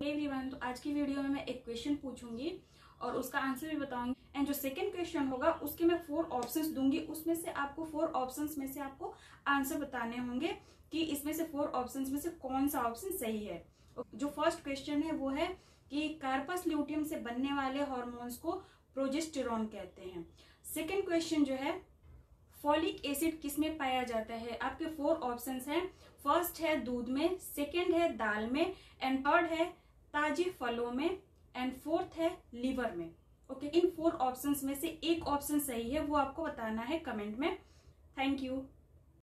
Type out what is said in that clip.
Everyone, तो आज की वीडियो में मैं एक क्वेश्चन पूछूंगी और उसका आंसर भी बताऊंगी। एंड जो सेकंड क्वेश्चन होगा उसके मैं 4 ऑप्शंस दूंगी, उसमें से आपको 4 ऑप्शंस में से आपको आंसर बताने होंगे कि इसमें से 4 ऑप्शंस में से कौन सा ऑप्शन सही है। जो फर्स्ट क्वेश्चन है वो है कि कार्पस ल्यूटियम से बनने वाले हार्मोन्स को प्रोजेस्टेरॉन कहते हैं। सेकेंड क्वेश्चन जो है, फॉलिक एसिड किसमें पाया जाता है। आपके 4 ऑप्शंस हैं। फर्स्ट है दूध में, सेकेंड है दाल में, एंड थर्ड है ताजे फलों में, एंड फोर्थ है लीवर में। ओके, इन 4 ऑप्शंस में से एक ऑप्शन सही है, वो आपको बताना है कमेंट में। Thank you.